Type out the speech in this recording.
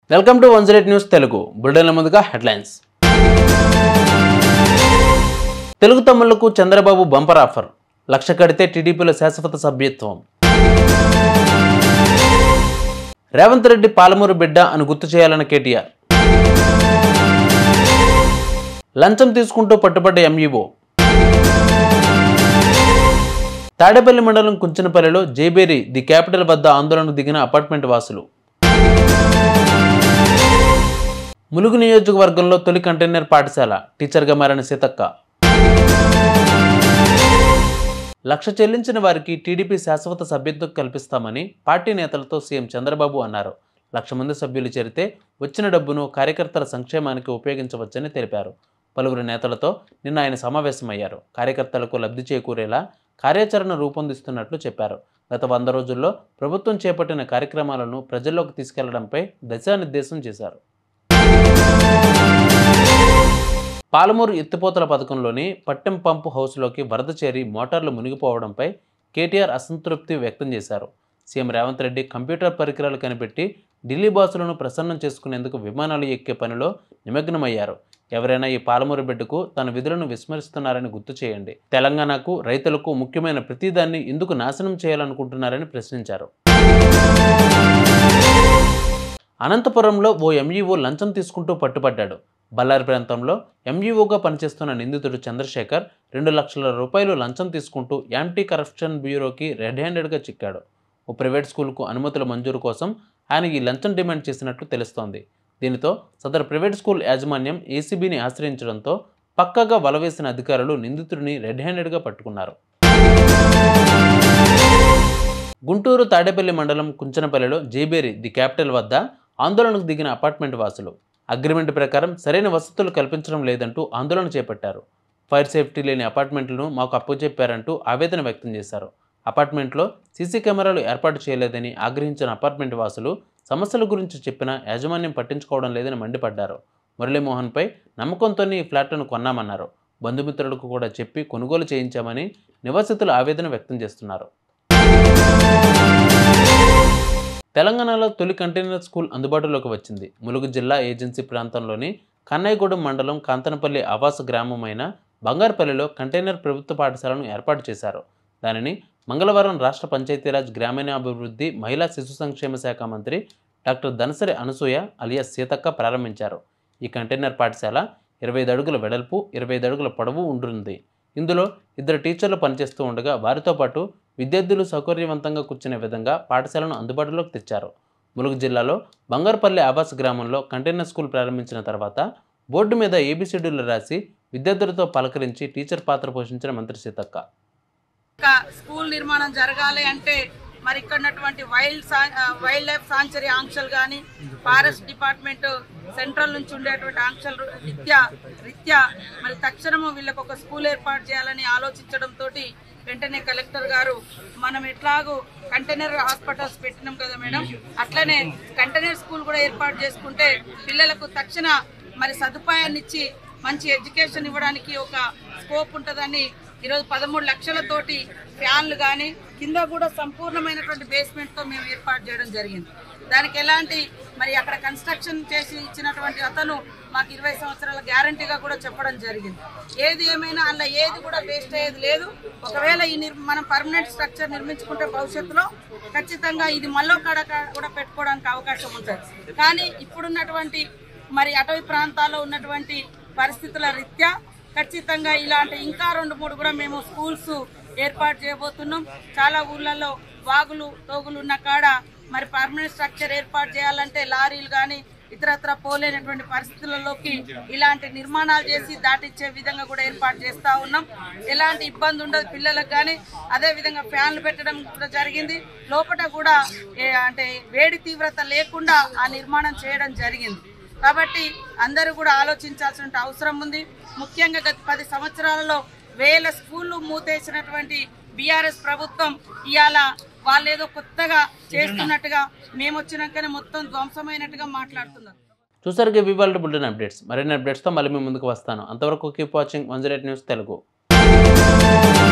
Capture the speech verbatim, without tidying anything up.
Welcome to one zero eight news Telugu బులెటిన్ల ముందుగా headlines. Telugu తమ్ముళ్లకు చంద్రబాబు బంపర్ ఆఫర్, లక్ష కడితే టీడీపీలో శాశ్వత సభ్యత్వం. రేవంత్ రెడ్డి పాలమూరు బిడ్డ అని గుర్తు చేయాలన్న కేటీఆర్. లంచం తీసుకుంటూ పట్టుబడ్డ ఎంఈఓ. తాడేపల్లి మండలం కుంచనపల్లిలో జేబేరి ది క్యాపిటల్ వద్ద ఆందోళనకు దిగిన అపార్ట్మెంట్ వాసులు. ములుగు నియోజకవర్గంలో తొలి కంటైనర్ పాఠశాల, టీచర్గా మారిన సీతక్క. లక్ష చెల్లించిన వారికి టీడీపీ శాశ్వత సభ్యత్వం కల్పిస్తామని పార్టీ నేతలతో సీఎం చంద్రబాబు అన్నారు. లక్ష మంది సభ్యులు చేరితే వచ్చిన డబ్బును కార్యకర్తల సంక్షేమానికి ఉపయోగించవచ్చని తెలిపారు. పలువురు నేతలతో నిన్న ఆయన సమావేశమయ్యారు. కార్యకర్తలకు లబ్ధి చేకూరేలా కార్యాచరణ రూపొందిస్తున్నట్లు చెప్పారు. గత వంద రోజుల్లో ప్రభుత్వం చేపట్టిన కార్యక్రమాలను ప్రజల్లోకి తీసుకెళ్లడంపై దిశానిర్దేశం చేశారు. పాలమూరు ఎత్తిపోతల పథకంలోని పట్టెం పంపు హౌస్లోకి వరద చేరి మోటార్లు మునిగిపోవడంపై కేటీఆర్ అసంతృప్తి వ్యక్తం చేశారు. సీఎం రేవంత్ రెడ్డి కంప్యూటర్ పరికరాలు కనిపెట్టి ఢిల్లీ బాసులను ప్రసన్నం చేసుకునేందుకు విమానాలు ఎక్కే పనిలో నిమగ్నమయ్యారు. ఎవరైనా ఈ పాలమూరు బిడ్డకు తన విధులను విస్మరిస్తున్నారని గుర్తు చేయండి. తెలంగాణకు, రైతులకు ముఖ్యమైన ప్రతిదాన్ని ఎందుకు నాశనం చేయాలనుకుంటున్నారని ప్రశ్నించారు. అనంతపురంలో ఓ ఎంఈఓ లంచం తీసుకుంటూ పట్టుబడ్డాడు. బళ్ళారి ప్రాంతంలో ఎంఈఓగా పనిచేస్తున్న నిందితుడు చంద్రశేఖర్ రెండు లక్షల రూపాయలు లంచం తీసుకుంటూ యాంటీ కరప్షన్ బ్యూరోకి రెడ్ హ్యాండెడ్గా చిక్కాడు. ఓ ప్రైవేట్ స్కూల్కు అనుమతుల మంజూరు కోసం ఆయన ఈ లంచం డిమాండ్ చేసినట్లు తెలుస్తోంది. దీనితో సదరు ప్రైవేట్ స్కూల్ యాజమాన్యం ఏసీబీని ఆశ్రయించడంతో పక్కగా వలవేసిన అధికారులు నిందితుడిని రెడ్ హ్యాండెడ్గా పట్టుకున్నారు. గుంటూరు తాడేపల్లి మండలం కుంచనపల్లిలో జేబేరి ది క్యాపిటల్ వద్ద ఆందోళనకు దిగిన అపార్ట్మెంట్ వాసులు అగ్రిమెంట్ ప్రకారం సరైన వసతులు కల్పించడం లేదంటూ ఆందోళన చేపట్టారు. ఫైర్ సేఫ్టీ లేని అపార్ట్మెంట్లను మాకు అప్పచెప్పారంటూ ఆవేదన వ్యక్తం చేశారు. అపార్ట్మెంట్లో సీసీ కెమెరాలు ఏర్పాటు చేయలేదని ఆగ్రహించిన అపార్ట్మెంట్ వాసులు సమస్యల గురించి చెప్పినా యాజమాన్యం పట్టించుకోవడం లేదని మండిపడ్డారు. మురళీమోహన్పై నమ్మకంతోనే ఈ ఫ్లాట్లను కొన్నామన్నారు. బంధుమిత్రులకు కూడా చెప్పి కొనుగోలు చేయించామని నివాసితులు ఆవేదన వ్యక్తం చేస్తున్నారు. తెలంగాణలో తొలి కంటైనర్ స్కూల్ అందుబాటులోకి వచ్చింది. ములుగు జిల్లా ఏజెన్సీ ప్రాంతంలోని కన్నయ్యగూడెం మండలం కాంతనపల్లి ఆవాస గ్రామమైన బంగారుపల్లిలో కంటైనర్ ప్రభుత్వ పాఠశాలను ఏర్పాటు చేశారు. దానిని మంగళవారం రాష్ట్ర పంచాయతీరాజ్ గ్రామీణాభివృద్ధి మహిళా శిశు సంక్షేమ శాఖ మంత్రి డాక్టర్ దనసరి అనసూయ అలియాస్ సీతక్క ప్రారంభించారు. ఈ కంటైనర్ పాఠశాల ఇరవై ఐదు అడుగుల వెడల్పు, ఇరవై ఐదు అడుగుల పొడవు ఉంటుంది. ఇందులో ఇద్దరు టీచర్లు పనిచేస్తూ ఉండగా వారితో పాటు విద్యార్థులు సౌకర్యవంతంగా కూర్చునే విధంగా పాఠశాలను అందుబాటులోకి తెచ్చారు. ములుగు జిల్లాలో బంగారుపల్లి ఆవాస గ్రామంలో కంటైనర్ స్కూల్ ప్రారంభించిన తర్వాత బోర్డు మీద ఏబిసిడ్యూలు రాసి విద్యార్థులతో పలకరించి టీచర్ పాత్ర పోషించిన మంత్రి సీతక్క. స్కూల్ నిర్మాణం జరగాలి అంటే మరి ఇక్కడ వైల్డ్ వైల్డ్ లైఫ్ సాంచురీ ఆంక్షలు కానీ, ఫారెస్ట్ డిపార్ట్మెంట్ సెంట్రల్ నుంచి ఉండేటువంటి ఆంక్షలు రీత్యా రీత్యా మరి తక్షణము వీళ్ళకి ఒక స్కూల్ ఏర్పాటు చేయాలని ఆలోచించడంతో వెంటనే కలెక్టర్ గారు మనం ఎట్లాగో కంటైనర్ హాస్పిటల్స్ పెట్టినాం కదా మేడం, అట్లనే కంటైనర్ స్కూల్ కూడా ఏర్పాటు చేసుకుంటే పిల్లలకు తక్షణ మరి సదుపాయాన్ని ఇచ్చి మంచి ఎడ్యుకేషన్ ఇవ్వడానికి ఒక స్కోప్ ఉంటుందని ఈరోజు పదమూడు లక్షలతోటి ఫ్యాన్లు కానీ కింద కూడా సంపూర్ణమైనటువంటి బేస్మెంట్తో మేము ఏర్పాటు చేయడం జరిగింది. దానికి ఎలాంటి మరి అక్కడ కన్స్ట్రక్షన్ చేసి ఇచ్చినటువంటి అతను మాకు ఇరవై సంవత్సరాల గ్యారంటీగా కూడా చెప్పడం జరిగింది. ఏది ఏమైనా అలా ఏది కూడా వేస్ట్ అయ్యేది లేదు. ఒకవేళ ఈ మనం పర్మనెంట్ స్ట్రక్చర్ నిర్మించుకుంటే భవిష్యత్తులో ఖచ్చితంగా ఇది మళ్ళీ కాడ కూడా పెట్టుకోవడానికి అవకాశం ఉంటుంది. కానీ ఇప్పుడున్నటువంటి మరి అటవీ ప్రాంతాల్లో ఉన్నటువంటి పరిస్థితుల రీత్యా ఖచ్చితంగా ఇలాంటి ఇంకా రెండు మూడు కూడా మేము స్కూల్స్ ఏర్పాటు చేయబోతున్నాం. చాలా ఊర్లలో వాగులు తోగులు ఉన్న కాడ మరి పర్మనెంట్ స్ట్రక్చర్ ఏర్పాటు చేయాలంటే లారీలు కానీ ఇతరత్ర పోలేనటువంటి పరిస్థితులలోకి ఇలాంటి నిర్మాణాలు చేసి దాటిచ్చే విధంగా కూడా ఏర్పాటు చేస్తూ ఉన్నాం. ఎలాంటి ఇబ్బంది ఉండదు పిల్లలకు కానీ. అదేవిధంగా ఫ్యాన్లు పెట్టడం కూడా జరిగింది. లోపల కూడా అంటే వేడి తీవ్రత లేకుండా ఆ నిర్మాణం చేయడం జరిగింది. కాబట్టి అందరూ కూడా ఆలోచించాల్సిన అవసరం ఉంది. ముఖ్యంగా గత పది సంవత్సరాలలో వేల స్కూళ్ళు మూతేసినటువంటి బీఆర్ఎస్ ప్రభుత్వం ఇవాళ వాళ్ళు ఏదో కొత్తగా చేస్తున్నట్టుగా మేము వచ్చినాకనే మొత్తం ధ్వంసమైనట్టుగా మాట్లాడుతున్నారు. చూసారుగా వివాల్ట్ బులెటిన్ అప్డేట్స్. మరిన్ని అప్డేట్స్తో మళ్ళీ మీ ముందుకు వస్తాను. అంతవరకు keep watching one zero eight news Telugu.